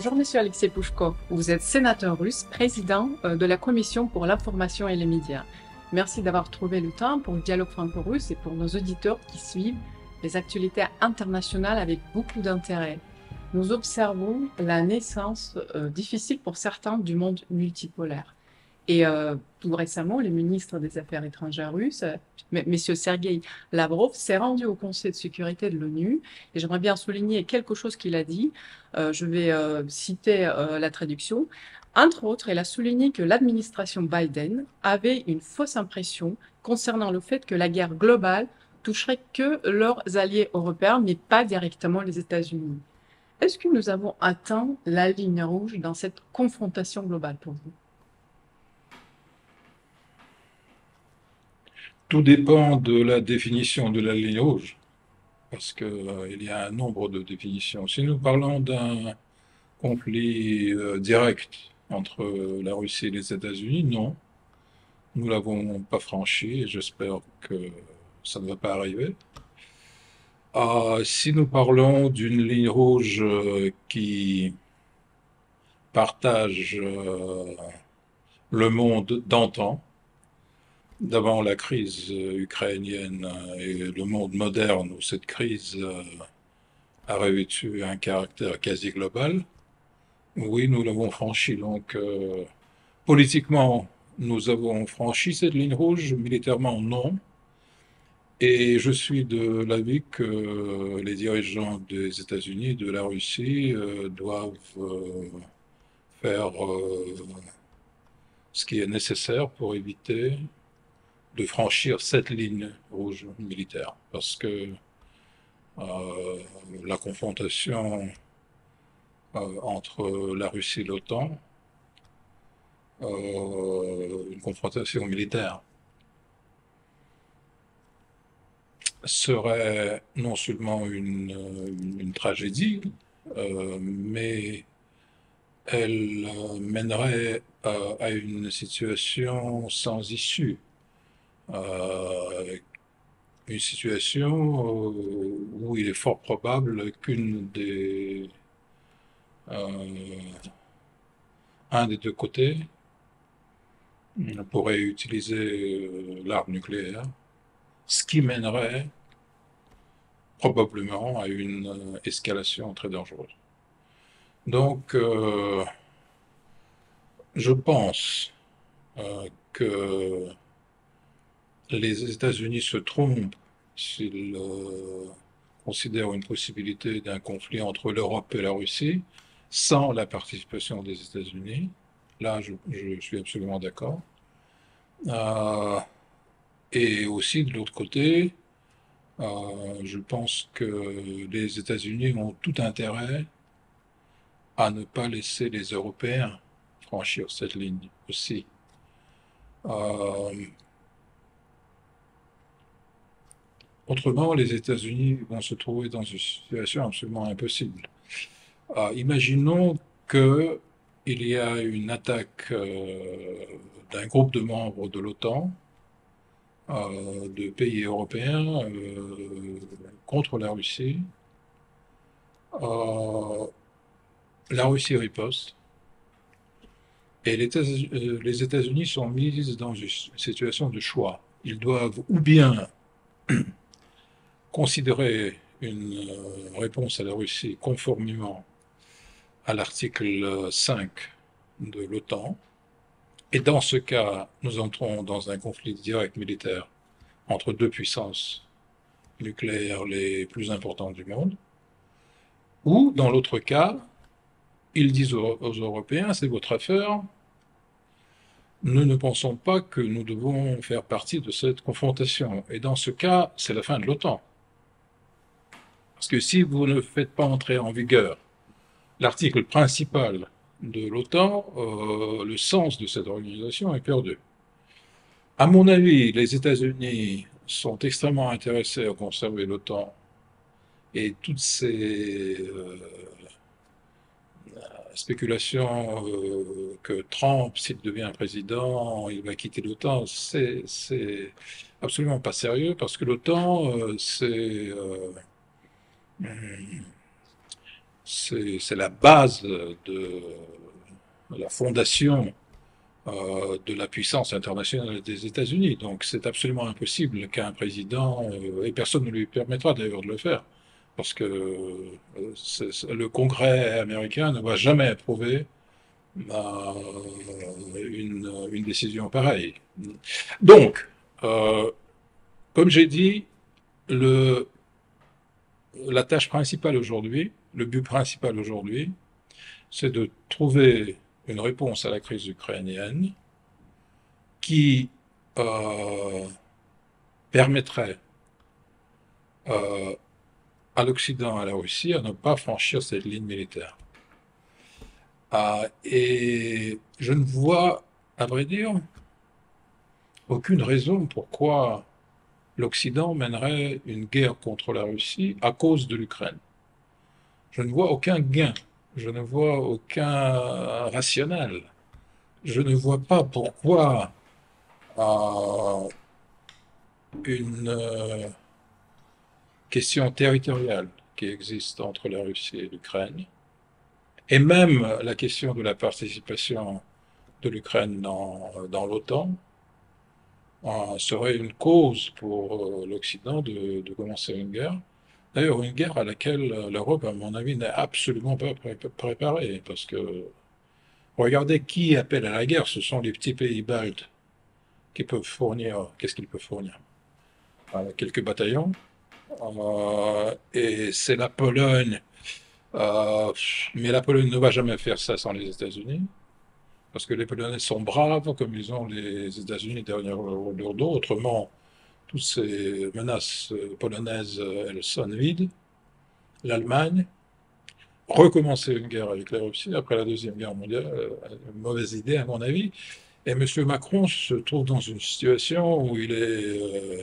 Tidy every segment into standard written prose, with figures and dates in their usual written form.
Bonjour Monsieur Alexei Pouchkov, vous êtes sénateur russe, président de la Commission pour l'information et les médias. Merci d'avoir trouvé le temps pour le dialogue franco-russe et pour nos auditeurs qui suivent les actualités internationales avec beaucoup d'intérêt. Nous observons la naissance difficile pour certains du monde multipolaire. Et tout récemment, le ministre des Affaires étrangères russe, M. Sergueï Lavrov, s'est rendu au Conseil de sécurité de l'ONU. Et j'aimerais bien souligner quelque chose qu'il a dit. Je vais citer la traduction. Entre autres, il a souligné que l'administration Biden avait une fausse impression concernant le fait que la guerre globale toucherait que leurs alliés européens, mais pas directement les États-Unis. Est-ce que nous avons atteint la ligne rouge dans cette confrontation globale pour vous? Tout dépend de la définition de la ligne rouge, parce qu'il y a un nombre de définitions. Si nous parlons d'un conflit direct entre la Russie et les États-Unis, non, nous l'avons pas franchi et j'espère que ça ne va pas arriver. Si nous parlons d'une ligne rouge qui partage le monde d'antan, d'avant la crise ukrainienne et le monde moderne où cette crise a revêtu un caractère quasi global, oui, nous l'avons franchi. Donc, politiquement, nous avons franchi cette ligne rouge, militairement, non. Et je suis de l'avis que les dirigeants des États-Unis et de la Russie doivent faire ce qui est nécessaire pour éviter de franchir cette ligne rouge militaire, parce que la confrontation entre la Russie et l'OTAN, une confrontation militaire, serait non seulement une tragédie, mais elle mènerait à une situation sans issue. Une situation où il est fort probable un des deux côtés pourrait utiliser l'arme nucléaire, ce qui mènerait probablement à une escalation très dangereuse. Donc, je pense que les États-Unis se trompent s'ils considèrent une possibilité d'un conflit entre l'Europe et la Russie sans la participation des États-Unis. Là, je suis absolument d'accord. Et aussi, de l'autre côté, je pense que les États-Unis ont tout intérêt à ne pas laisser les Européens franchir cette ligne aussi. Autrement, les États-Unis vont se trouver dans une situation absolument impossible. Imaginons qu'il y a une attaque d'un groupe de membres de l'OTAN, de pays européens, contre la Russie. La Russie riposte. Et les États-Unis sont mis dans une situation de choix. Ils doivent ou bien considérer une réponse à la Russie conformément à l'article 5 de l'OTAN, et dans ce cas, nous entrons dans un conflit direct militaire entre deux puissances nucléaires les plus importantes du monde, ou dans l'autre cas, ils disent aux Européens, c'est votre affaire, nous ne pensons pas que nous devons faire partie de cette confrontation. Et dans ce cas, c'est la fin de l'OTAN. Parce que si vous ne faites pas entrer en vigueur l'article principal de l'OTAN, le sens de cette organisation est perdu. À mon avis, les États-Unis sont extrêmement intéressés à conserver l'OTAN et toutes ces spéculations que Trump, s'il devient président, il va quitter l'OTAN, c'est absolument pas sérieux parce que l'OTAN, c'est la base de la fondation de la puissance internationale des États-Unis. Donc c'est absolument impossible qu'un président, et personne ne lui permettra d'ailleurs de le faire, parce que le Congrès américain ne va jamais approuver une décision pareille. Donc, comme j'ai dit, le, la tâche principale aujourd'hui, le but principal aujourd'hui, c'est de trouver une réponse à la crise ukrainienne qui permettrait euh, à l'Occident et à la Russie à ne pas franchir cette ligne militaire. Et je ne vois, à vrai dire, aucune raison pourquoi l'Occident mènerait une guerre contre la Russie à cause de l'Ukraine. Je ne vois aucun gain, je ne vois aucun rationnel. Je ne vois pas pourquoi une question territoriale qui existe entre la Russie et l'Ukraine, et même la question de la participation de l'Ukraine dans l'OTAN, serait une cause pour l'Occident de commencer une guerre. D'ailleurs, une guerre à laquelle l'Europe, à mon avis, n'est absolument pas préparée, parce que regardez qui appelle à la guerre, ce sont les petits pays baltes qui peuvent fournir, qu'est-ce qu'ils peuvent fournir? Quelques bataillons, et c'est la Pologne, euh, mais la Pologne ne va jamais faire ça sans les États-Unis, parce que les Polonais sont braves, comme ils ont les États-Unis derrière leur dos, autrement, toutes ces menaces polonaises, elles sonnent vides. L'Allemagne, recommencer une guerre avec la Russie après la Deuxième Guerre mondiale, une mauvaise idée à mon avis. Et M. Macron se trouve dans une situation où il est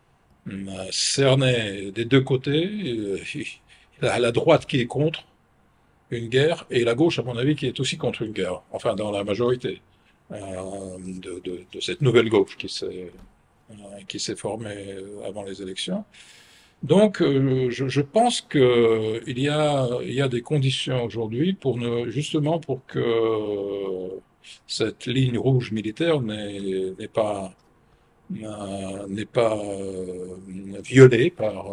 cerné des deux côtés. Il a la droite qui est contre une guerre et la gauche, à mon avis, qui est aussi contre une guerre. Enfin, dans la majorité de cette nouvelle gauche qui s'est formée avant les élections. Donc, je pense il y a des conditions aujourd'hui pour justement pour que cette ligne rouge militaire n'est pas violée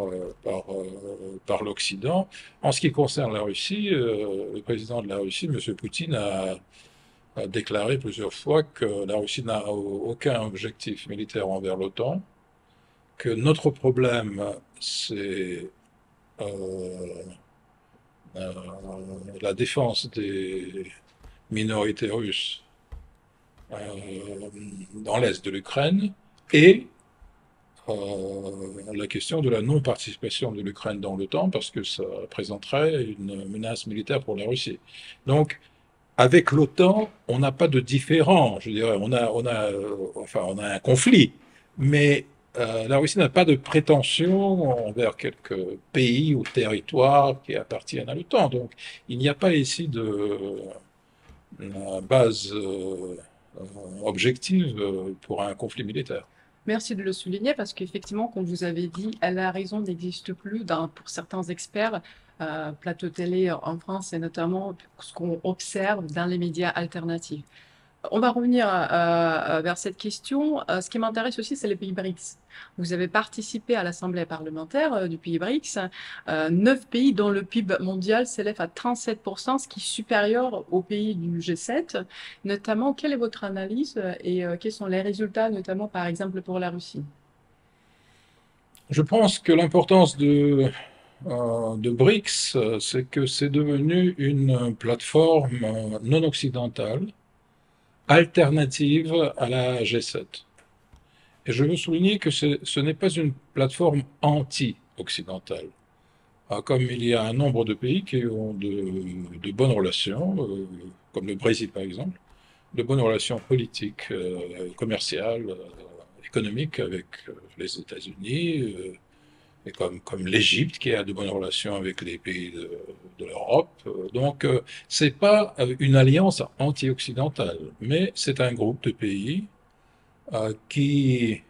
par l'Occident. En ce qui concerne la Russie, le président de la Russie, M. Poutine, a déclaré plusieurs fois que la Russie n'a aucun objectif militaire envers l'OTAN, que notre problème, c'est euh, euh, la défense des minorités russes euh, dans l'est de l'Ukraine et la question de la non-participation de l'Ukraine dans l'OTAN parce que ça présenterait une menace militaire pour la Russie. Donc, avec l'OTAN, on n'a pas de différend, je dirais, enfin, on a un conflit, mais la Russie n'a pas de prétention envers quelques pays ou territoires qui appartiennent à l'OTAN. Donc, il n'y a pas ici de base objective pour un conflit militaire. Merci de le souligner parce qu'effectivement, comme vous avez dit, la raison n'existe plus pour certains experts, plateau télé en France et notamment ce qu'on observe dans les médias alternatifs. On va revenir vers cette question. Ce qui m'intéresse aussi, c'est les pays BRICS. Vous avez participé à l'Assemblée parlementaire du pays BRICS, 9 pays dont le PIB mondial s'élève à 37%, ce qui est supérieur aux pays du G7. Notamment, quelle est votre analyse et quels sont les résultats, notamment par exemple pour la Russie? Je pense que l'importance de BRICS, c'est que c'est devenu une plateforme non occidentale, alternative à la G7. Et je veux souligner que ce n'est pas une plateforme anti-occidentale. Comme il y a un nombre de pays qui ont de bonnes relations, comme le Brésil par exemple, de bonnes relations politiques, commerciales, économiques avec les États-Unis, et comme l'Égypte qui a de bonnes relations avec les pays de l'Europe. Donc, c'est pas une alliance anti-occidentale, mais c'est un groupe de pays qui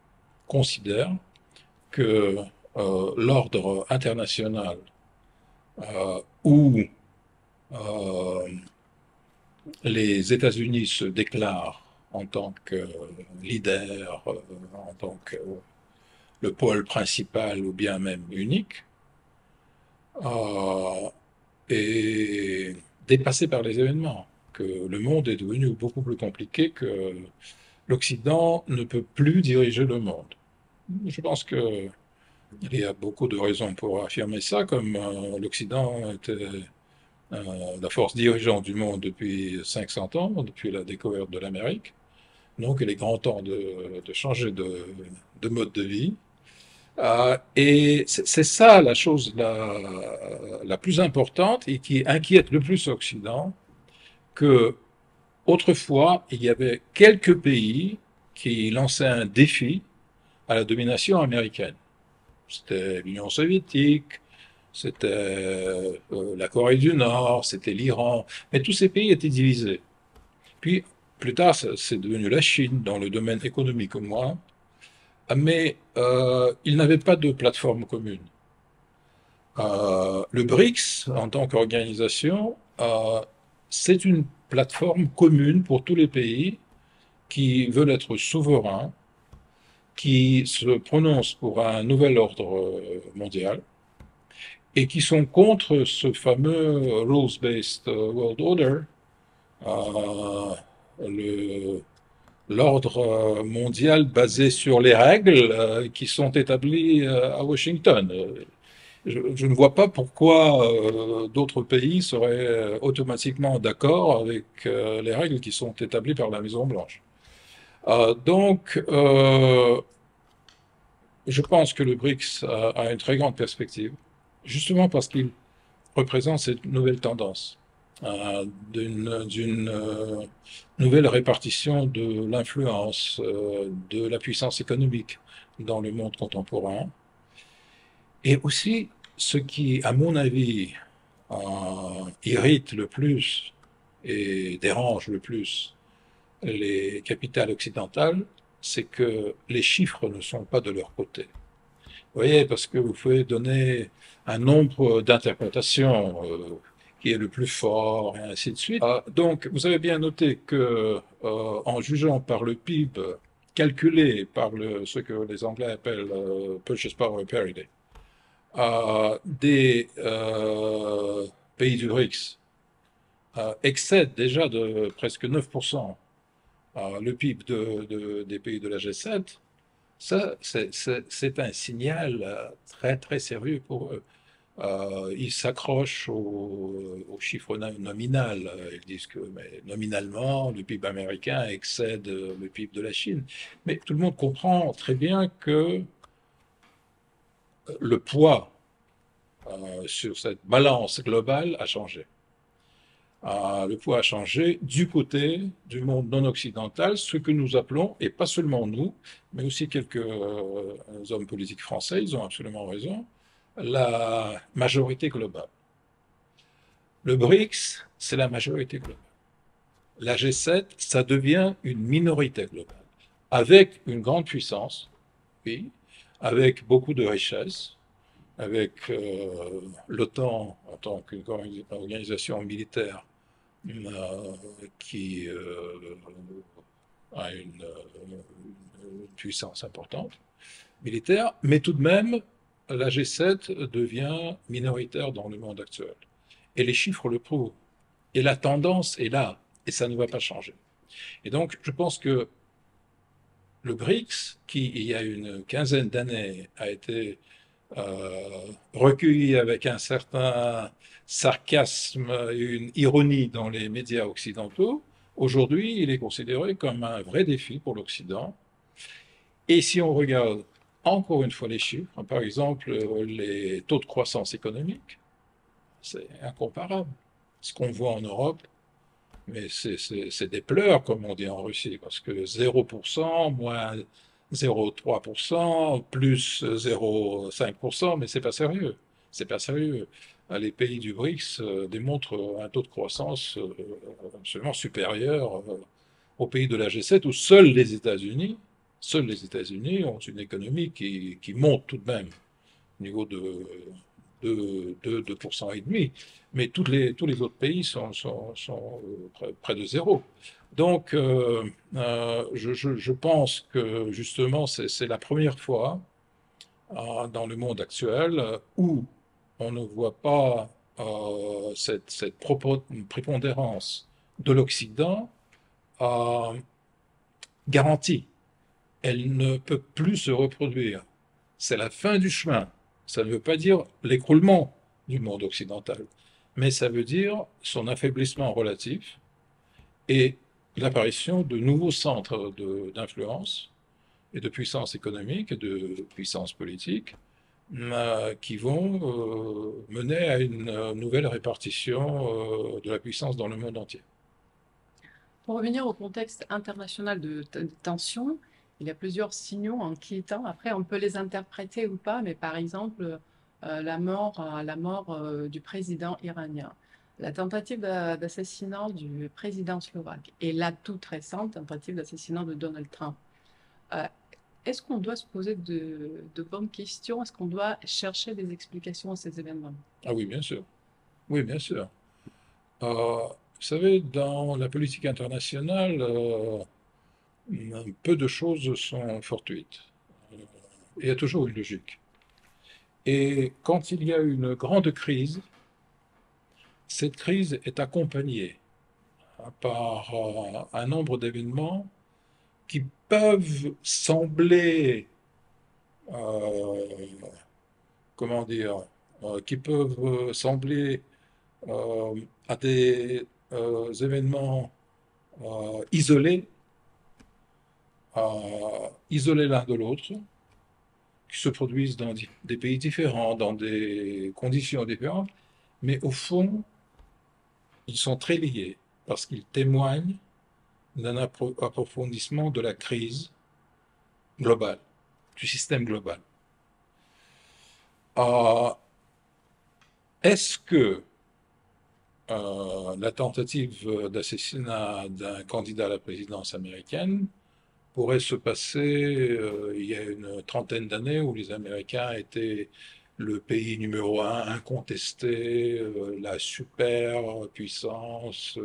considère que l'ordre international où euh, les États-Unis se déclarent en tant que leader, en tant que le pôle principal ou bien même unique, euh, est dépassé par les événements, que le monde est devenu beaucoup plus compliqué, que l'Occident ne peut plus diriger le monde. Je pense qu'il y a beaucoup de raisons pour affirmer ça, comme l'Occident était la force dirigeante du monde depuis 500 ans, depuis la découverte de l'Amérique. Donc il est grand temps de changer de mode de vie. Et c'est ça la chose la plus importante et qui inquiète le plus l'Occident, que autrefois il y avait quelques pays qui lançaient un défi à la domination américaine. C'était l'Union soviétique, c'était la Corée du Nord, c'était l'Iran, mais tous ces pays étaient divisés. Puis plus tard, c'est devenu la Chine dans le domaine économique au moins, mais ils n'avaient pas de plateforme commune. Le BRICS, en tant qu'organisation, c'est une plateforme commune pour tous les pays qui veulent être souverains, qui se prononcent pour un nouvel ordre mondial et qui sont contre ce fameux rules-based world order, euh, le, l'ordre mondial basé sur les règles qui sont établies à Washington. Je ne vois pas pourquoi d'autres pays seraient automatiquement d'accord avec les règles qui sont établies par la Maison-Blanche. Donc, je pense que le BRICS a une très grande perspective, justement parce qu'il représente cette nouvelle tendance d'une nouvelle répartition de l'influence, de la puissance économique dans le monde contemporain. Et aussi, ce qui, à mon avis, irrite le plus et dérange le plus les capitales occidentales, c'est que les chiffres ne sont pas de leur côté. Vous voyez, parce que vous pouvez donner un nombre d'interprétations qui est le plus fort, et ainsi de suite. Donc, vous avez bien noté que, en jugeant par le PIB calculé par ce que les Anglais appellent Purchase Power Parity, des pays du BRICS excèdent déjà de presque 9% le PIB des pays de la G7. Ça, c'est un signal très, très sérieux pour eux. Ils s'accrochent au chiffre nominal. Ils disent que mais, nominalement, le PIB américain excède le PIB de la Chine. Mais tout le monde comprend très bien que le poids sur cette balance globale a changé. Le poids a changé du côté du monde non occidental, ce que nous appelons, et pas seulement nous, mais aussi quelques hommes politiques français, ils ont absolument raison, la majorité globale. Le BRICS, c'est la majorité globale. La G7, ça devient une minorité globale, avec une grande puissance, oui, avec beaucoup de richesses, avec l'OTAN en tant qu'organisation militaire qui a une puissance importante militaire, mais tout de même, la G7 devient minoritaire dans le monde actuel. Et les chiffres le prouvent. Et la tendance est là, et ça ne va pas changer. Et donc, je pense que le BRICS, qui il y a une quinzaine d'années a été recueilli avec un certain sarcasme et une ironie dans les médias occidentaux, aujourd'hui, il est considéré comme un vrai défi pour l'Occident. Et si on regarde encore une fois les chiffres, par exemple les taux de croissance économique, c'est incomparable. Ce qu'on voit en Europe, mais c'est des pleurs, comme on dit en Russie, parce que 0%, moins 0,3%, plus 0,5%, mais c'est pas sérieux. C'est pas sérieux. Les pays du BRICS démontrent un taux de croissance absolument supérieur aux pays de la G7, où seuls les États-Unis ont une économie qui monte tout de même au niveau de 2,5%, mais tous les autres pays sont près de zéro. Donc, je pense que justement, c'est la première fois dans le monde actuel où on ne voit pas cette prépondérance de l'Occident garantie. Elle ne peut plus se reproduire. C'est la fin du chemin. Ça ne veut pas dire l'écroulement du monde occidental, mais ça veut dire son affaiblissement relatif et l'apparition de nouveaux centres d'influence et de puissance économique et de puissance politique qui vont mener à une nouvelle répartition de la puissance dans le monde entier. Pour revenir au contexte international de tension, il y a plusieurs signaux inquiétants. Après, on peut les interpréter ou pas, mais par exemple, la mort du président iranien, la tentative d'assassinat du président slovaque et la toute récente tentative d'assassinat de Donald Trump. Euh, Est-ce qu'on doit se poser de bonnes questions? Est-ce qu'on doit chercher des explications à ces événements? Ah oui, bien sûr. Oui, bien sûr. Vous savez, dans la politique internationale, peu de choses sont fortuites. Il y a toujours une logique. Et quand il y a une grande crise, cette crise est accompagnée par un nombre d'événements qui peuvent sembler, euh, comment dire, qui peuvent sembler à des événements isolés, isolés l'un de l'autre, qui se produisent dans des pays différents, dans des conditions différentes, mais au fond, ils sont très liés parce qu'ils témoignent d'un approfondissement de la crise globale, du système global. Euh, Est-ce que la tentative d'assassinat d'un candidat à la présidence américaine pourrait se passer il y a une trentaine d'années où les Américains étaient le pays numéro un, incontesté, la superpuissance,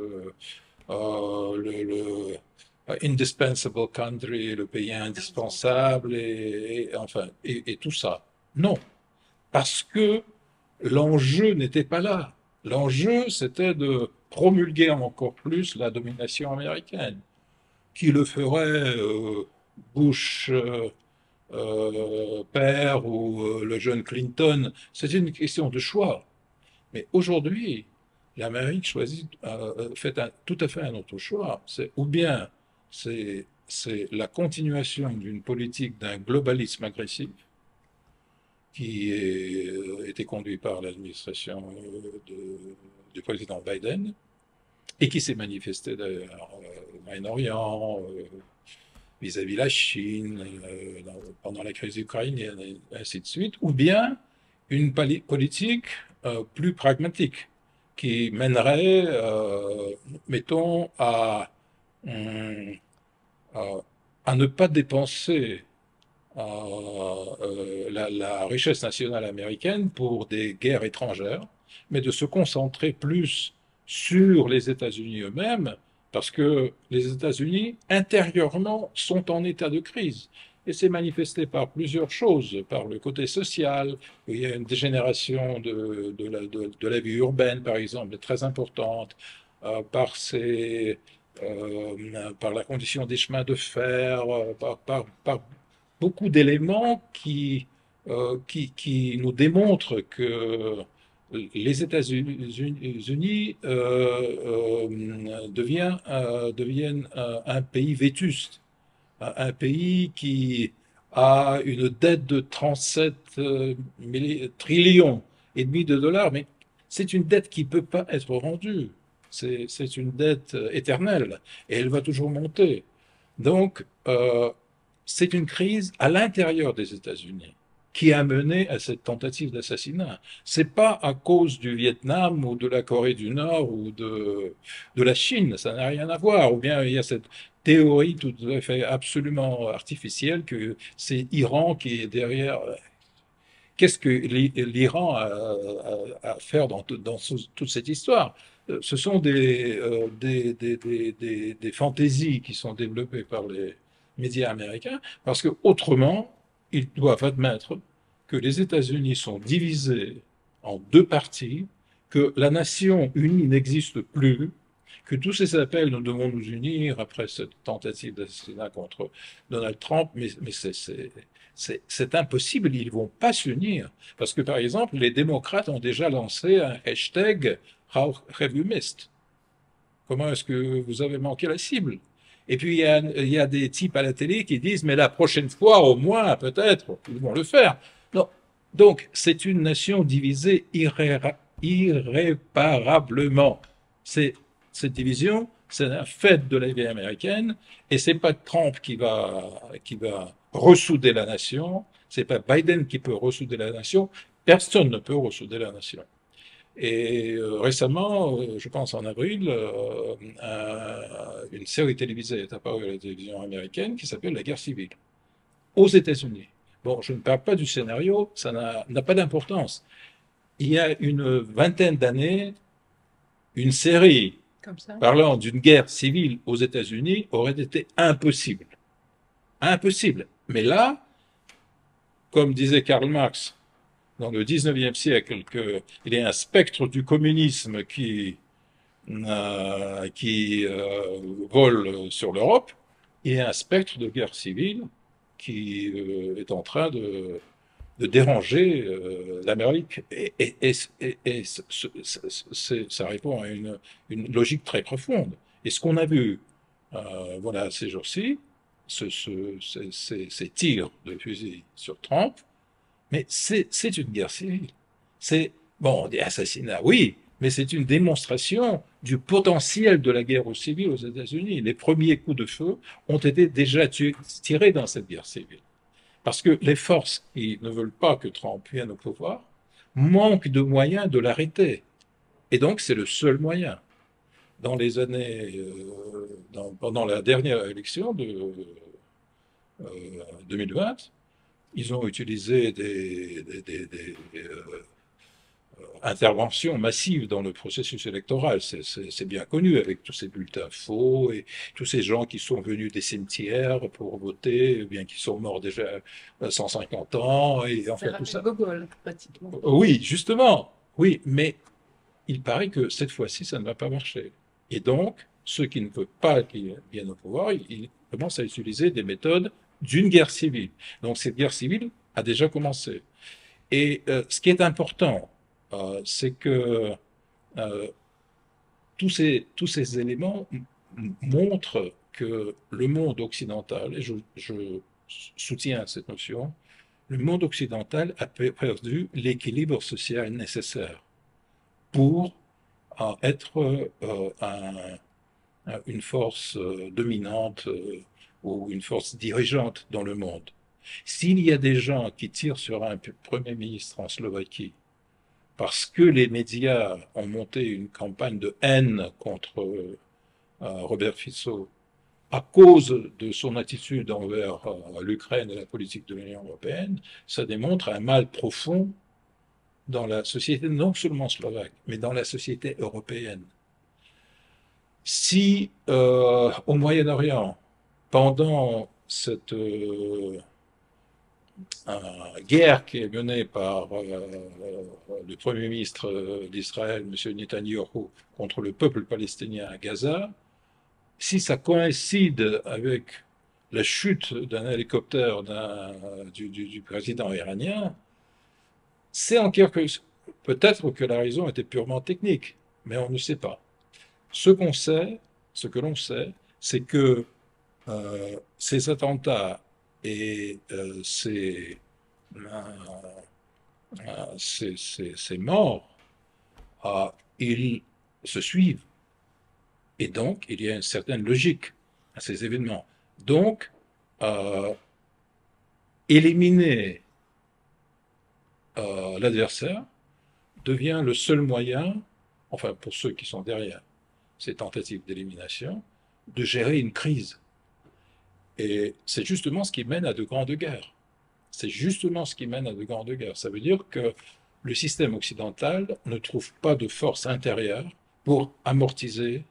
le indispensable country, le pays indispensable, et tout ça. Non, parce que l'enjeu n'était pas là. L'enjeu, c'était de promulguer encore plus la domination américaine. Qui le ferait, Bush père ou le jeune Clinton? C'est une question de choix. Mais aujourd'hui, l'Amérique choisit, fait tout à fait un autre choix. C'est ou bien c'est la continuation d'une politique d'un globalisme agressif qui était conduit par l'administration du président Biden et qui s'est manifesté d'ailleurs au Moyen-Orient, vis-à-vis la Chine, pendant la crise ukrainienne, et ainsi de suite, ou bien une politique plus pragmatique qui mènerait, mettons, hum, à ne pas dépenser la richesse nationale américaine pour des guerres étrangères, mais de se concentrer plus sur les États-Unis eux-mêmes, parce que les États-Unis, intérieurement, sont en état de crise. Et c'est manifesté par plusieurs choses, par le côté social, où il y a une dégénération de la vie urbaine, par exemple, très importante, par par la condition des chemins de fer, par beaucoup d'éléments qui nous démontrent que les États-Unis deviennent un pays vétuste, un pays qui a une dette de 37 trillions et demi de dollars, mais c'est une dette qui ne peut pas être rendue. C'est une dette éternelle et elle va toujours monter. Donc, c'est une crise à l'intérieur des États-Unis qui a mené à cette tentative d'assassinat. C'est pas à cause du Vietnam ou de la Corée du Nord ou de la Chine, ça n'a rien à voir. Ou bien il y a cette théorie tout à fait absolument artificielle que c'est Iran qu'est-ce que l'Iran a à faire dans toute cette histoire? Ce sont des fantaisies qui sont développées par les médias américains, parce que autrement, ils doivent admettre que les États-Unis sont divisés en deux parties, que la nation unie n'existe plus, que tous ces appels, nous devons nous unir après cette tentative d'assassinat contre Donald Trump, mais c'est impossible, ils ne vont pas s'unir. Parce que, par exemple, les démocrates ont déjà lancé un hashtag How have you missed? Comment est-ce que vous avez manqué la cible? Et puis, il y a des types à la télé qui disent, mais la prochaine fois, au moins, peut-être, ils vont le faire. Non. Donc, c'est une nation divisée irréparablement. Cette division, c'est un fait de la vie américaine, et c'est pas Trump qui va ressouder la nation, c'est pas Biden qui peut ressouder la nation, personne ne peut ressouder la nation. Et récemment, je pense en avril, une série télévisée est apparue à la télévision américaine qui s'appelle La guerre civile, aux États-Unis. Bon, je ne parle pas du scénario, ça n'a pas d'importance. Il y a une vingtaine d'années, une série Comme ça. parlant d'une guerre civile aux États-Unis aurait été impossible. Impossible. Mais là, comme disait Karl Marx dans le 19e siècle, qu'il y a un spectre du communisme qui vole sur l'Europe, il y a un spectre de guerre civile qui est en train de déranger l'Amérique. Et ça répond à une logique très profonde. Et ce qu'on a vu voilà, ces jours-ci, ces tirs de fusil sur Trump, mais c'est une guerre civile. Bon, on dit assassinat, oui, mais c'est une démonstration du potentiel de la guerre civile aux États-Unis. Les premiers coups de feu ont été déjà tirés dans cette guerre civile. Parce que les forces qui ne veulent pas que Trump vienne au pouvoir manquent de moyens de l'arrêter. Et donc, c'est le seul moyen. Dans les années, pendant la dernière élection de 2020, ils ont utilisé des interventions massives dans le processus électoral. C'est bien connu, avec tous ces bulletins faux et tous ces gens qui sont venus des cimetières pour voter, bien qui sont morts déjà à 150 ans, et en fait tout ça. Gogol, pratiquement. Oui, justement, oui, mais il paraît que cette fois-ci, ça ne va pas marcher. Et donc, ceux qui ne veulent pas qu'ils viennent au pouvoir, ils commencent à utiliser des méthodes d'une guerre civile. Donc cette guerre civile a déjà commencé. Et ce qui est important, c'est que euh, tous ces éléments montrent que le monde occidental, et je soutiens cette notion, le monde occidental a perdu l'équilibre social nécessaire pour être une force dominante ou une force dirigeante dans le monde. S'il y a des gens qui tirent sur un Premier ministre en Slovaquie parce que les médias ont monté une campagne de haine contre Robert Fico à cause de son attitude envers l'Ukraine et la politique de l'Union européenne, ça démontre un mal profond dans la société, non seulement slovaque, mais dans la société européenne. Si au Moyen-Orient, pendant cette guerre qui est menée par le Premier ministre d'Israël, M. Netanyahou, contre le peuple palestinien à Gaza, si ça coïncide avec la chute d'un hélicoptère du président iranien, c'est en quelque sorte, peut-être que la raison était purement technique, mais on ne sait pas. Ce que l'on sait, c'est que ces attentats et ces morts, ils se suivent. Et donc, il y a une certaine logique à ces événements. Donc, éliminer l'adversaire devient le seul moyen, enfin pour ceux qui sont derrière ces tentatives d'élimination, de gérer une crise. Et c'est justement ce qui mène à de grandes guerres. C'est justement ce qui mène à de grandes guerres. Ça veut dire que le système occidental ne trouve pas de force intérieure pour amortiser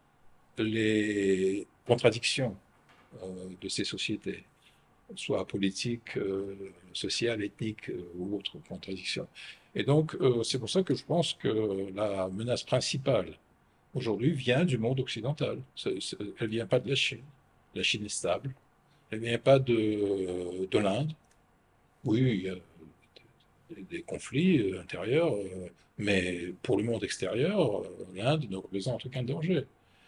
les contradictions de ces sociétés, soit politiques, sociales, ethniques ou autres contradictions. Et donc, c'est pour ça que je pense que la menace principale aujourd'hui vient du monde occidental. Elle ne vient pas de la Chine. La Chine est stable. Elle ne vient pas de l'Inde. Oui, il y a des conflits intérieurs, mais pour le monde extérieur, l'Inde ne représente aucun danger.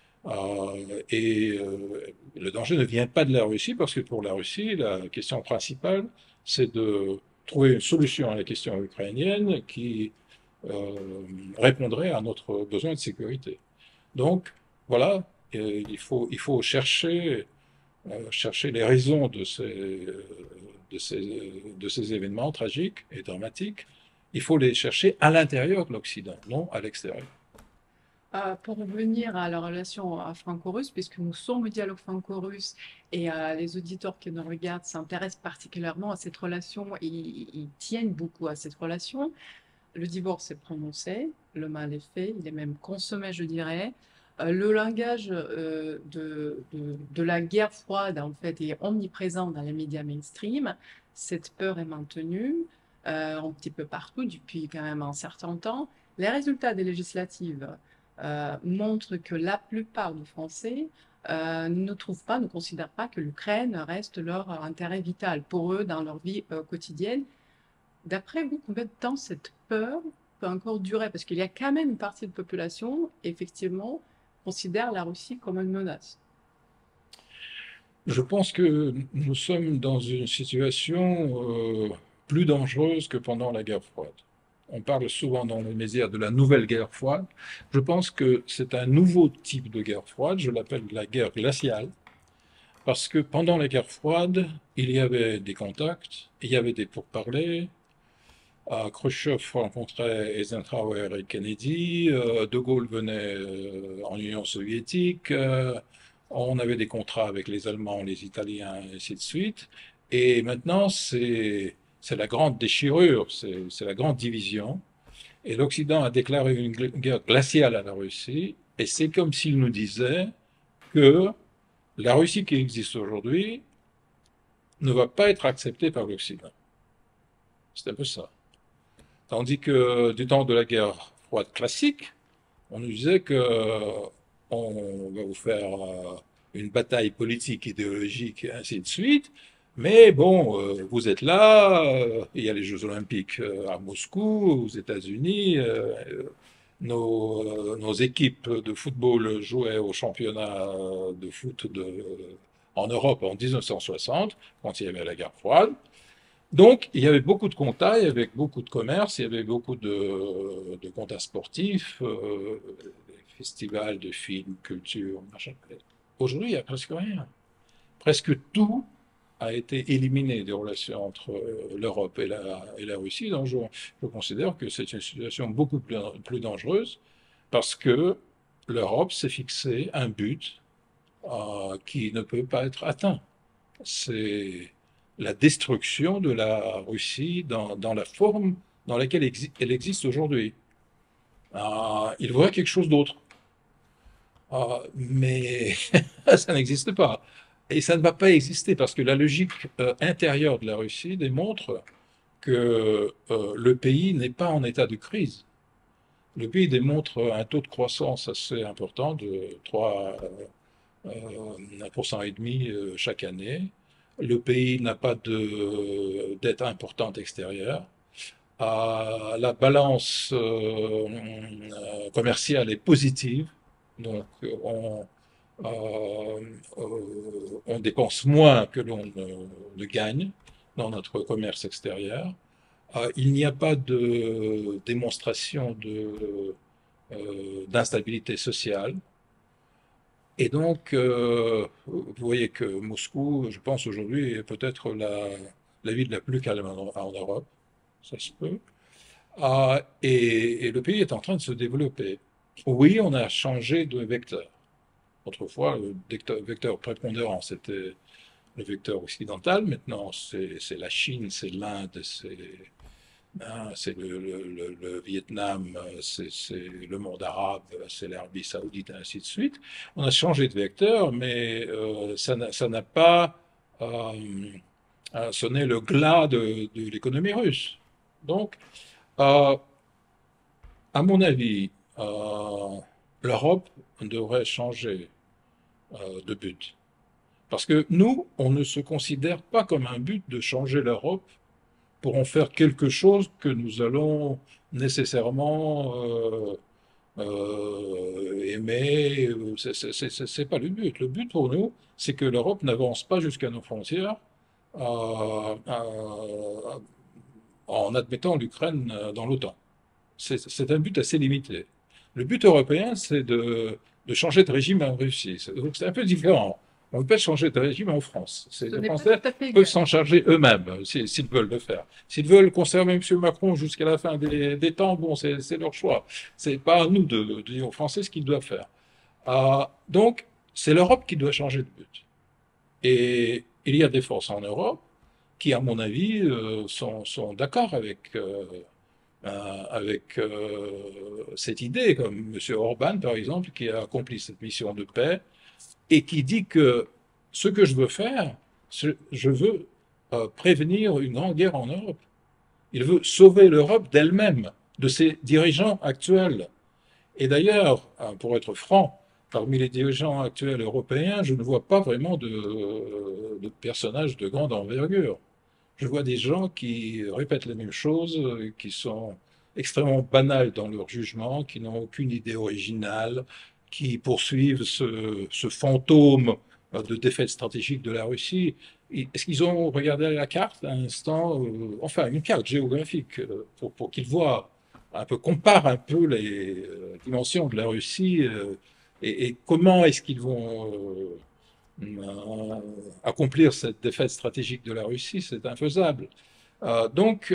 Le danger ne vient pas de la Russie, parce que pour la Russie, la question principale, c'est de trouver une solution à la question ukrainienne qui répondrait à notre besoin de sécurité. Donc, voilà, il faut chercher les raisons de ces événements tragiques et dramatiques. Il faut les chercher à l'intérieur de l'Occident, non à l'extérieur. Pour revenir à la relation franco-russe, puisque nous sommes au dialogue franco-russe et les auditeurs qui nous regardent s'intéressent particulièrement à cette relation, ils tiennent beaucoup à cette relation. Le divorce est prononcé, le mal est fait, il est même consommé, je dirais. Le langage de la guerre froide, en fait, est omniprésent dans les médias mainstream. Cette peur est maintenue un petit peu partout depuis quand même un certain temps. Les résultats des législatives montrent que la plupart des Français ne trouvent pas, ne considèrent pas que l'Ukraine reste leur intérêt vital pour eux dans leur vie quotidienne. D'après vous, combien de temps cette peur peut encore durer? Parce qu'il y a quand même une partie de la population, effectivement, considère la Russie comme une menace. Je pense que nous sommes dans une situation plus dangereuse que pendant la guerre froide. On parle souvent dans les médias de la nouvelle guerre froide. Je pense que c'est un nouveau type de guerre froide, je l'appelle la guerre glaciale, parce que pendant la guerre froide, il y avait des contacts, il y avait des pourparlers. Khrushchev rencontrait Eisenhower et Kennedy, De Gaulle venait en Union soviétique, on avait des contrats avec les Allemands, les Italiens, et ainsi de suite. Et maintenant, c'est la grande déchirure, c'est la grande division. Et l'Occident a déclaré une guerre glaciale à la Russie, et c'est comme s'il nous disait que la Russie qui existe aujourd'hui ne va pas être acceptée par l'Occident. C'est un peu ça. Tandis que du temps de la guerre froide classique, on nous disait que on va vous faire une bataille politique, idéologique, et ainsi de suite. Mais bon, vous êtes là, il y a les Jeux Olympiques à Moscou, aux États-Unis. Nos équipes de football jouaient au championnat de foot en Europe en 1960, quand il y avait la guerre froide. Donc, il y avait beaucoup de contacts, il y avait beaucoup de commerce, il y avait beaucoup de contacts sportifs, des festivals de films, culture, machin. Aujourd'hui, il n'y a presque rien. Presque tout a été éliminé des relations entre l'Europe et la Russie. Donc, je considère que c'est une situation beaucoup plus dangereuse parce que l'Europe s'est fixé un but qui ne peut pas être atteint. C'est la destruction de la Russie dans la forme dans laquelle elle existe aujourd'hui. Il voudrait quelque chose d'autre, mais ça n'existe pas. Et ça ne va pas exister parce que la logique intérieure de la Russie démontre que le pays n'est pas en état de crise. Le pays démontre un taux de croissance assez important de 1,5% chaque année. Le pays n'a pas de dette importante extérieure. La balance commerciale est positive, donc euh, on dépense moins que l'on ne gagne dans notre commerce extérieur. Il n'y a pas de démonstration d'instabilité sociale. Et donc, vous voyez que Moscou, je pense aujourd'hui, est peut-être la ville la plus calme en Europe. Ça se peut. Et le pays est en train de se développer. Oui, on a changé de vecteur. Autrefois, le vecteur prépondérant, c'était le vecteur occidental. Maintenant, c'est la Chine, c'est l'Inde, c'est le Vietnam, c'est le monde arabe, c'est l'Arabie saoudite, et ainsi de suite. On a changé de vecteur, mais ça n'a pas sonné le glas de l'économie russe. Donc, euh, à mon avis, l'Europe devrait changer de but. Parce que nous, on ne se considère pas comme un but de changer l'Europe pour en faire quelque chose que nous allons nécessairement aimer. C'est pas le but. Le but pour nous, c'est que l'Europe n'avance pas jusqu'à nos frontières en admettant l'Ukraine dans l'OTAN. C'est un but assez limité. Le but européen, c'est de changer de régime en Russie. Donc c'est un peu différent. On peut changer de régime en France. Ce Les n'est pas Français tout à fait peuvent égal. s'en charger eux-mêmes s'ils veulent le faire. S'ils veulent conserver M. Macron jusqu'à la fin des temps, bon, c'est leur choix. C'est pas à nous de dire aux Français ce qu'ils doivent faire. Donc, c'est l'Europe qui doit changer de but. Et il y a des forces en Europe qui, à mon avis, sont d'accord cette idée, comme M. Orban, par exemple, qui a accompli cette mission de paix et qui dit que ce que je veux faire, je veux prévenir une grande guerre en Europe. Il veut sauver l'Europe d'elle-même, de ses dirigeants actuels. Et d'ailleurs, pour être franc, parmi les dirigeants actuels européens, je ne vois pas vraiment de personnages de grande envergure. Je vois des gens qui répètent les mêmes choses, qui sont extrêmement banals dans leur jugement, qui n'ont aucune idée originale, qui poursuivent ce fantôme de défaite stratégique de la Russie. Est-ce qu'ils ont regardé la carte à un instant, enfin une carte géographique, pour qu'ils voient un peu, comparent un peu les dimensions de la Russie et comment est-ce qu'ils vont accomplir cette défaite stratégique de la Russie, c'est infaisable. Donc,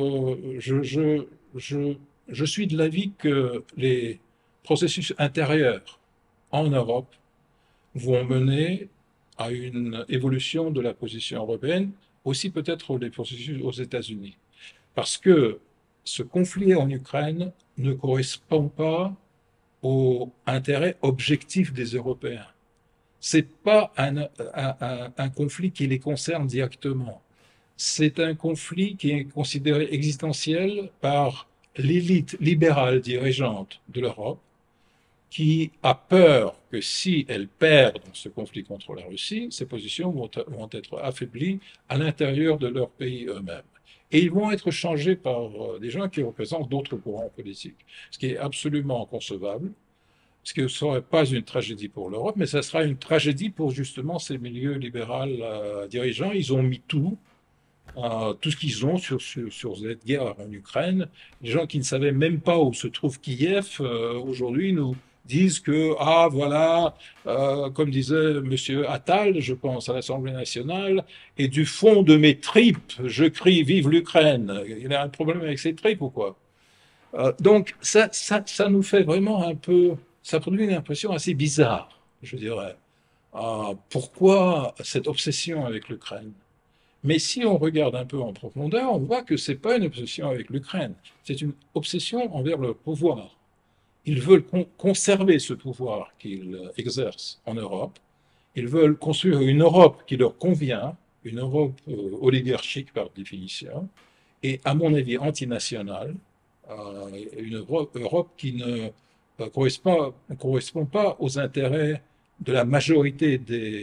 je suis de l'avis que les processus intérieurs en Europe vont mener à une évolution de la position européenne, aussi peut-être les processus aux États-Unis. Parce que ce conflit en Ukraine ne correspond pas aux intérêts objectifs des Européens. C'est pas un conflit qui les concerne directement. C'est un conflit qui est considéré existentiel par l'élite libérale dirigeante de l'Europe, qui a peur que si elle perd dans ce conflit contre la Russie, ses positions vont être affaiblies à l'intérieur de leur pays eux-mêmes. Et ils vont être changés par des gens qui représentent d'autres courants politiques, ce qui est absolument inconcevable, ce qui ne serait pas une tragédie pour l'Europe, mais ça sera une tragédie pour justement ces milieux libéraux dirigeants. Ils ont mis tout ce qu'ils ont sur cette guerre en Ukraine. Les gens qui ne savaient même pas où se trouve Kiev, aujourd'hui nous disent que, ah voilà, comme disait Monsieur Attal, je pense, à l'Assemblée nationale, et du fond de mes tripes, je crie vive l'Ukraine. Il a un problème avec ses tripes ou quoi? Donc ça nous fait vraiment un peu, ça produit une impression assez bizarre, je dirais. Pourquoi cette obsession avec l'Ukraine? Mais si on regarde un peu en profondeur, on voit que ce n'est pas une obsession avec l'Ukraine, c'est une obsession envers le pouvoir. Ils veulent conserver ce pouvoir qu'ils exercent en Europe. Ils veulent construire une Europe qui leur convient, une Europe oligarchique par définition, et à mon avis antinationale, une Europe qui ne correspond pas aux intérêts de la majorité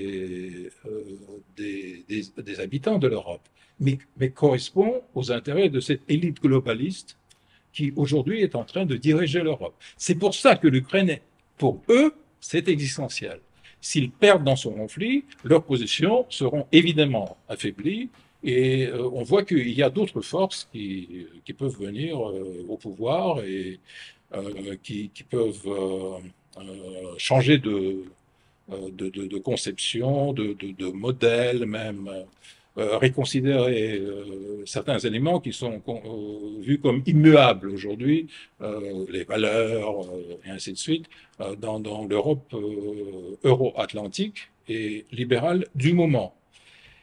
des habitants de l'Europe, mais correspond aux intérêts de cette élite globaliste qui aujourd'hui est en train de diriger l'Europe. C'est pour ça que l'Ukraine, pour eux, c'est existentiel. S'ils perdent dans ce conflit, leurs positions seront évidemment affaiblies et on voit qu'il y a d'autres forces qui peuvent venir au pouvoir et qui peuvent changer de conception, de modèle même, réconsidérer certains éléments qui sont vus comme immuables aujourd'hui, les valeurs et ainsi de suite, dans l'Europe euro-atlantique et libérale du moment.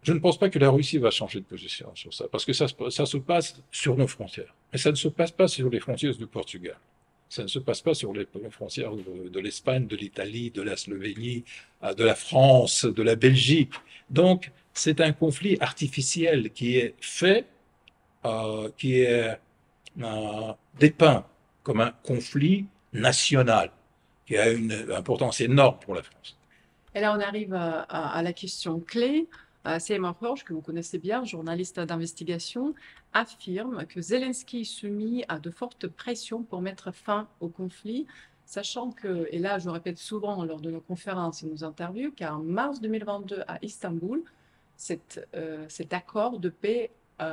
Je ne pense pas que la Russie va changer de position sur ça, parce que ça se passe sur nos frontières. Mais ça ne se passe pas sur les frontières du Portugal. Ça ne se passe pas sur les frontières de l'Espagne, de l'Italie, de la Slovénie, de la France, de la Belgique. Donc, c'est un conflit artificiel qui est fait, qui est dépeint comme un conflit national, qui a une importance énorme pour la France. Et là, on arrive à la question clé. Seymour Hersh, que vous connaissez bien, journaliste d'investigation, affirme que Zelensky est soumis à de fortes pressions pour mettre fin au conflit, sachant que, et là je répète souvent lors de nos conférences et nos interviews, qu'en mars 2022 à Istanbul, cet accord de paix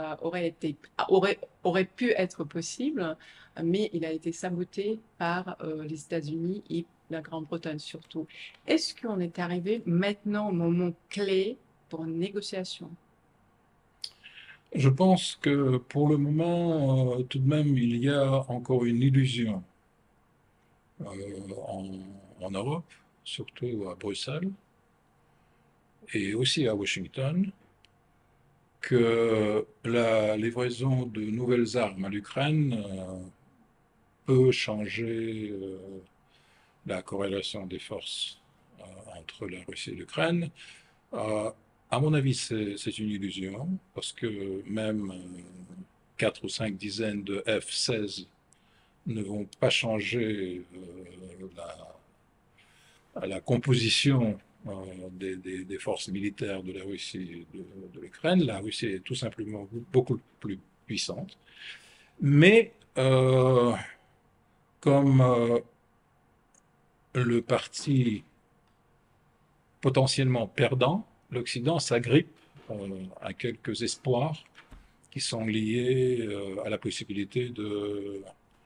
aurait pu être possible, mais il a été saboté par les États-Unis et la Grande-Bretagne surtout. Est-ce qu'on est arrivé maintenant au moment clé pour une négociation? Je pense que pour le moment, tout de même, il y a encore une illusion en Europe, surtout à Bruxelles et aussi à Washington, que la livraison de nouvelles armes à l'Ukraine peut changer la corrélation des forces entre la Russie et l'Ukraine. À mon avis, c'est une illusion, parce que même 4 ou 5 dizaines de F-16 ne vont pas changer la composition des forces militaires de la Russie et de l'Ukraine. La Russie est tout simplement beaucoup plus puissante. Mais comme le parti potentiellement perdant, l'Occident s'agrippe à quelques espoirs qui sont liés à la possibilité de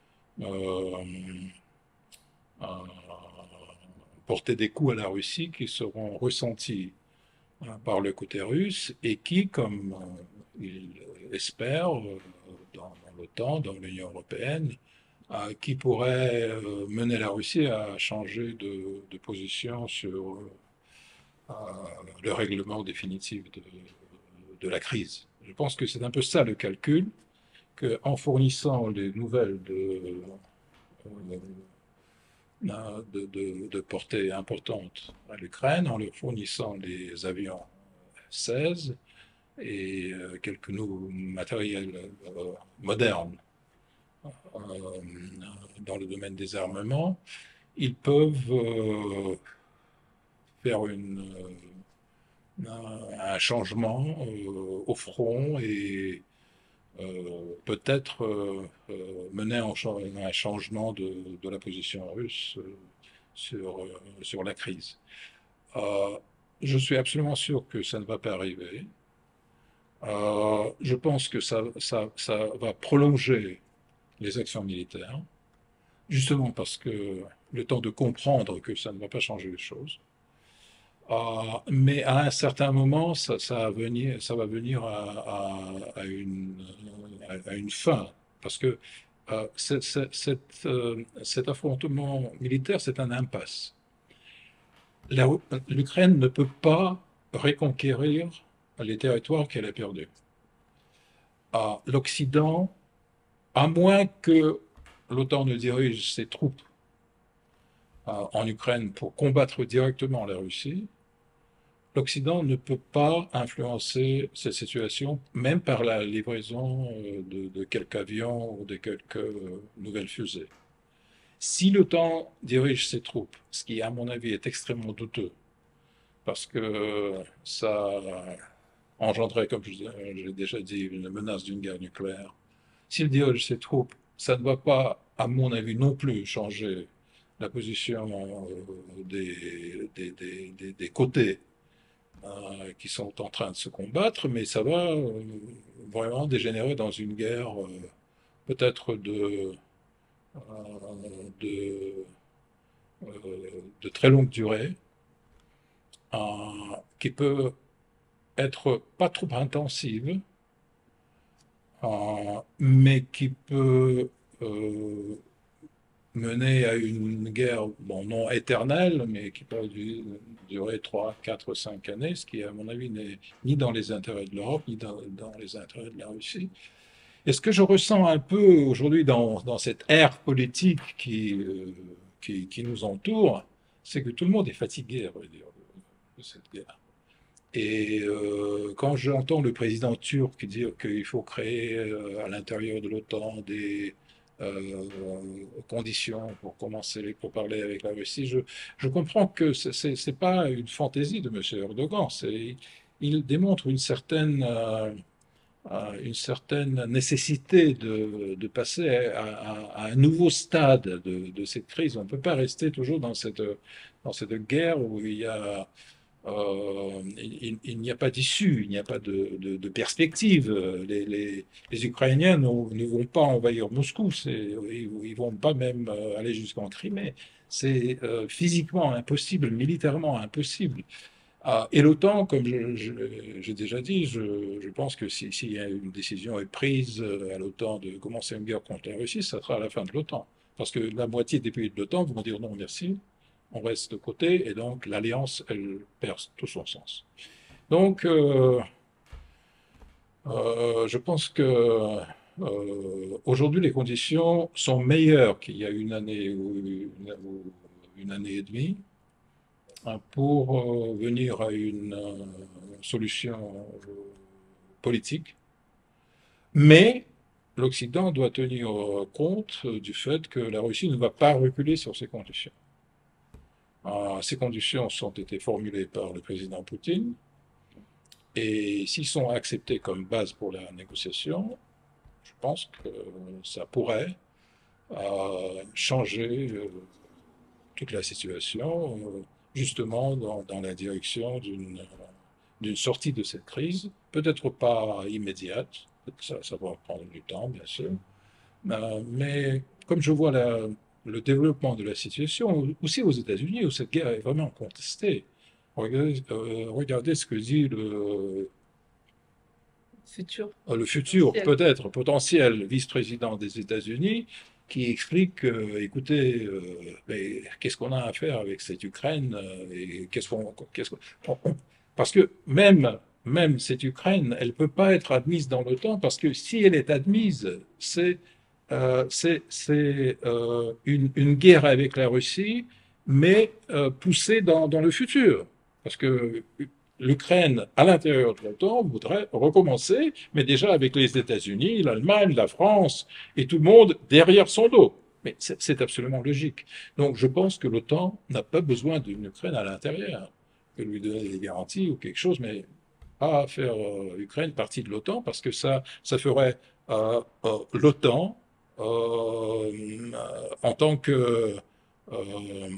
porter des coups à la Russie qui seront ressentis par le côté russe et qui, comme il espère, dans l'OTAN, dans l'Union européenne, qui pourrait mener la Russie à changer de position sur le règlement définitif de la crise. Je pense que c'est un peu ça le calcul, qu'en fournissant les nouvelles de portée importante à l'Ukraine, en leur fournissant des avions F-16 et quelques nouveaux matériels modernes dans le domaine des armements, ils peuvent faire un changement au front et peut-être mener à un changement de la position russe sur la crise. Je suis absolument sûr que ça ne va pas arriver. Je pense que ça va prolonger les actions militaires, justement parce que le temps de comprendre que ça ne va pas changer les choses. Mais à un certain moment, ça va venir à une fin, parce que cet affrontement militaire, c'est un impasse. L'Ukraine ne peut pas reconquérir les territoires qu'elle a perdus. L'Occident, à moins que l'OTAN ne dirige ses troupes en Ukraine pour combattre directement la Russie, l'Occident ne peut pas influencer cette situation, même par la livraison de quelques avions ou de quelques nouvelles fusées. Si l'OTAN dirige ses troupes, ce qui à mon avis est extrêmement douteux, parce que ça engendrait, comme j'ai déjà dit, une menace d'une guerre nucléaire, s'il dirige ses troupes, ça ne va pas, à mon avis non plus, changer la position des côtés qui sont en train de se combattre, mais ça va vraiment dégénérer dans une guerre peut-être euh, de, de très longue durée, qui peut être pas trop intensive, mais qui peut mener à une guerre, bon, non éternelle, mais qui peut durer 3, 4, 5 années, ce qui, à mon avis, n'est ni dans les intérêts de l'Europe, ni dans les intérêts de la Russie. Et ce que je ressens un peu aujourd'hui dans cette ère politique qui nous entoure, c'est que tout le monde est fatigué, à vrai dire, de cette guerre. Et quand j'entends le président turc dire qu'il faut créer à l'intérieur de l'OTAN des euh, conditions pour commencer, pour parler avec la Russie, je comprends que c'est pas une fantaisie de M. Erdogan. Il démontre une certaine nécessité de passer à un nouveau stade de cette crise. On ne peut pas rester toujours dans cette guerre où il n'y a pas d'issue, il n'y a pas de perspective. Les Ukrainiens ne vont pas envahir Moscou, ils ne vont pas même aller jusqu'en Crimée. C'est physiquement impossible, militairement impossible. Ah, et l'OTAN, comme j'ai déjà dit, je pense que si une décision est prise à l'OTAN de commencer une guerre contre la Russie, ça sera à la fin de l'OTAN. Parce que la moitié des pays de l'OTAN vont dire non merci, on reste de côté, et donc l'alliance, elle perd tout son sens. Donc, je pense que aujourd'hui, les conditions sont meilleures qu'il y a une année ou une année et demie pour venir à une solution politique. Mais l'Occident doit tenir compte du fait que la Russie ne va pas reculer sur ces conditions. Ces conditions ont été formulées par le président Poutine, et s'ils sont acceptés comme base pour la négociation, je pense que ça pourrait changer toute la situation, justement dans la direction d'une sortie de cette crise, peut-être pas immédiate, ça va prendre du temps, bien sûr, mais comme je vois le développement de la situation, aussi aux États-Unis, où cette guerre est vraiment contestée, regardez ce que dit Futur le futur, potentiel. peut-être potentiel vice-président des États-Unis, qui explique, écoutez, mais qu'est-ce qu'on a à faire avec cette Ukraine et parce que même cette Ukraine, elle ne peut pas être admise dans l'OTAN parce que si elle est admise, c'est une guerre avec la Russie, mais poussée dans le futur. Parce que l'Ukraine, à l'intérieur de l'OTAN, voudrait recommencer, mais déjà avec les États-Unis, l'Allemagne, la France et tout le monde derrière son dos. Mais c'est absolument logique. Donc je pense que l'OTAN n'a pas besoin d'une Ukraine à l'intérieur, que lui donner des garanties ou quelque chose, mais pas faire l'Ukraine partie de l'OTAN, parce que ça ferait l'OTAN en tant que euh,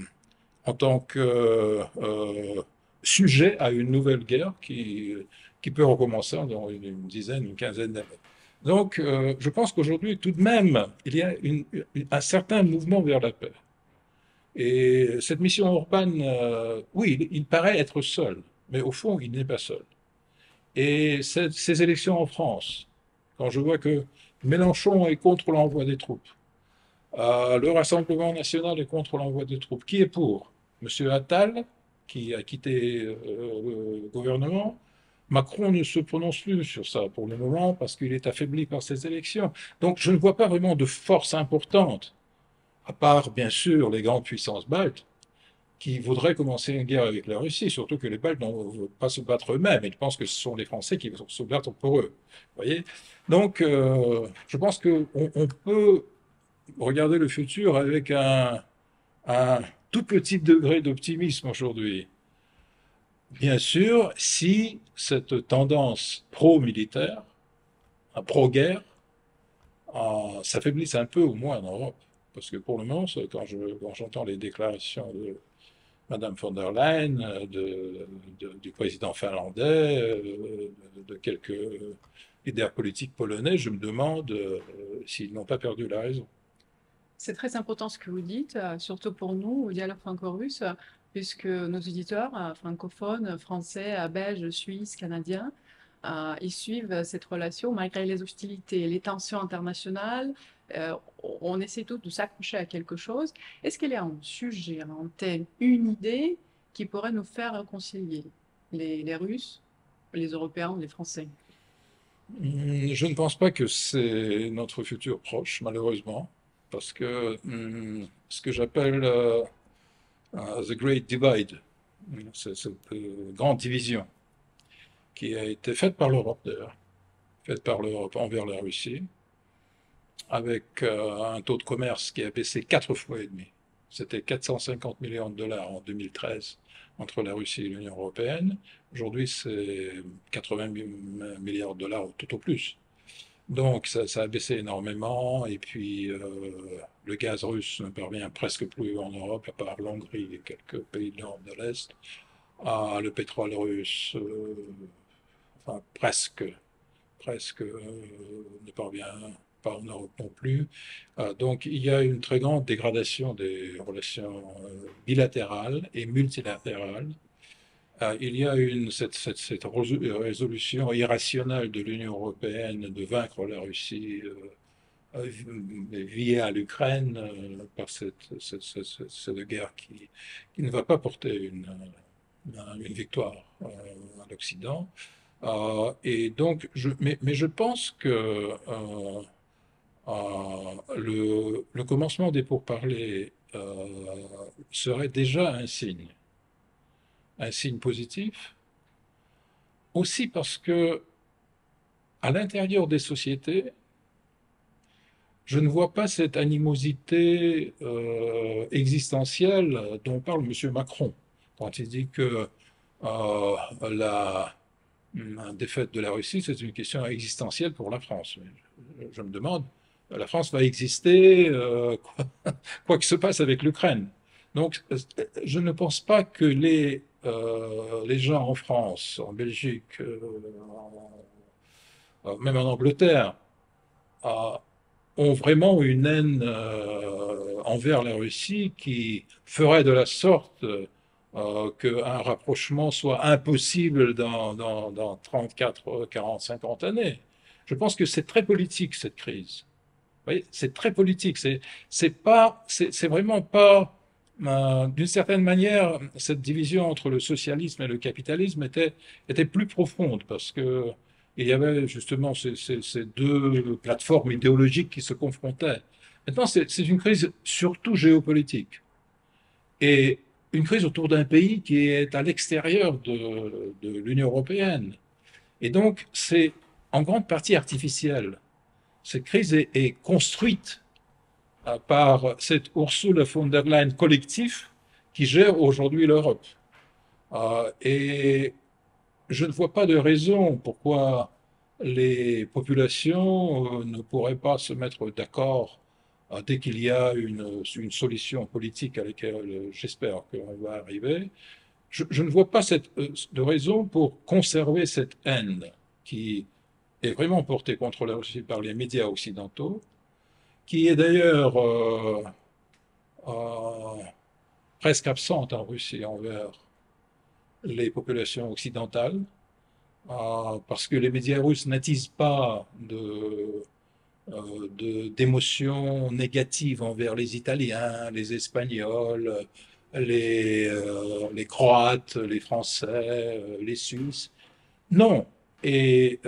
sujet à une nouvelle guerre qui peut recommencer dans une dizaine, une quinzaine d'années. Donc, je pense qu'aujourd'hui, tout de même, il y a un certain mouvement vers la paix. Et cette mission Orban, oui, il paraît être seul, mais au fond, il n'est pas seul. Et ces élections en France, quand je vois que Mélenchon est contre l'envoi des troupes, le Rassemblement national est contre l'envoi des troupes. Qui est pour? Monsieur Attal, qui a quitté le gouvernement. Macron ne se prononce plus sur ça pour le moment parce qu'il est affaibli par ces élections. Donc je ne vois pas vraiment de force importante, à part bien sûr les grandes puissances baltes, qui voudraient commencer une guerre avec la Russie, surtout que les Baltes ne veulent pas se battre eux-mêmes. Ils pensent que ce sont les Français qui vont se battre pour eux. Vous voyez. Donc je pense qu'on peut regarder le futur avec un tout petit degré d'optimisme aujourd'hui. Bien sûr, si cette tendance pro-militaire, pro-guerre, s'affaiblisse un peu au moins en Europe. Parce que pour le moment, quand j'entends les déclarations de Madame von der Leyen, du président finlandais, de quelques leaders politiques polonais, je me demande s'ils n'ont pas perdu la raison. C'est très important ce que vous dites, surtout pour nous, au dialogue franco-russe, puisque nos auditeurs francophones, français, belges, suisses, canadiens, ils suivent cette relation malgré les hostilités, les tensions internationales. Euh, on essaie tous de s'accrocher à quelque chose. Est-ce qu'il y a un sujet, un thème, une idée qui pourrait nous faire réconcilier les Russes, les Européens, les Français? Je ne pense pas que c'est notre futur proche, malheureusement, parce que ce que j'appelle The Great Divide, c'est cette grande division qui a été faite par l'Europe d'ailleurs, faite par l'Europe envers la Russie, avec un taux de commerce qui a baissé 4 fois et demi. C'était 450 millions de dollars en 2013 entre la Russie et l'Union européenne. Aujourd'hui, c'est 80 milliards de dollars tout au plus. Donc ça a baissé énormément. Et puis le gaz russe ne parvient presque plus en Europe, à part l'Hongrie et quelques pays de l'Europe de l'Est. Ah, le pétrole russe, enfin presque ne parvient pas en Europe non plus. Donc il y a une très grande dégradation des relations bilatérales et multilatérales. Il y a cette résolution irrationnelle de l'Union européenne de vaincre la Russie via l'Ukraine par cette guerre qui ne va pas porter une victoire à l'Occident. Et donc, mais je pense que le commencement des pourparlers serait déjà un signe positif, aussi parce que à l'intérieur des sociétés, je ne vois pas cette animosité existentielle dont parle M. Macron quand il dit que la défaite de la Russie, c'est une question existentielle pour la France. Je me demande, la France va exister quoi que se passe avec l'Ukraine. Donc, je ne pense pas que les gens en France, en Belgique, même en Angleterre, ont vraiment une haine envers la Russie qui ferait de la sorte qu'un rapprochement soit impossible dans 34, 40, 50 années. Je pense que c'est très politique, cette crise. Vous voyez, c'est très politique. C'est vraiment pas, d'une certaine manière, cette division entre le socialisme et le capitalisme était plus profonde parce que il y avait justement ces deux plateformes idéologiques qui se confrontaient. Maintenant, c'est une crise surtout géopolitique et une crise autour d'un pays qui est à l'extérieur de l'Union européenne. Et donc, c'est en grande partie artificiel. Cette crise est construite par cette Ursula von der Leyen collectif qui gère aujourd'hui l'Europe. Et je ne vois pas de raison pourquoi les populations ne pourraient pas se mettre d'accord dès qu'il y a une solution politique à laquelle j'espère qu'on va arriver. Je ne vois pas de raison pour conserver cette haine qui est vraiment portée contre la Russie par les médias occidentaux, qui est d'ailleurs presque absente en Russie envers les populations occidentales, parce que les médias russes n'attisent pas d'émotions négatives envers les Italiens, les Espagnols, les Croates, les Français, les Suisses. Non. Et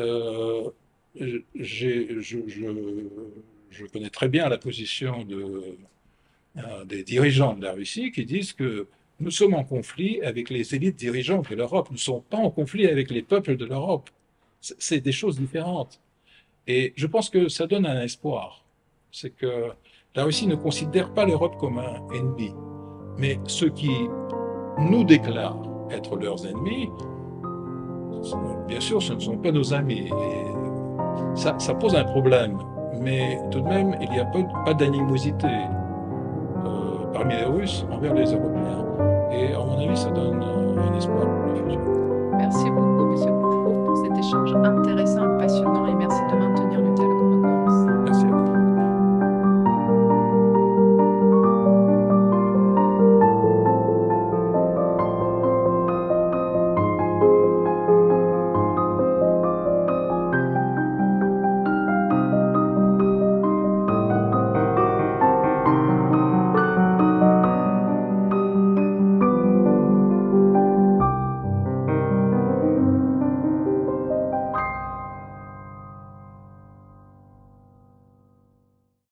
je connais très bien la position des dirigeants de la Russie qui disent que nous sommes en conflit avec les élites dirigeantes de l'Europe. Nous ne sommes pas en conflit avec les peuples de l'Europe. C'est des choses différentes. Et je pense que ça donne un espoir. C'est que la Russie ne considère pas l'Europe comme un ennemi. Mais ceux qui nous déclarent être leurs ennemis, bien sûr, ce ne sont pas nos amis. Et ça pose un problème. Mais tout de même, il n'y a pas d'animosité parmi les Russes envers les Européens. Et à mon avis, ça donne un espoir pour le futur. Merci beaucoup, Monsieur Boufour, pour cet échange intéressant et passionnant, et merci de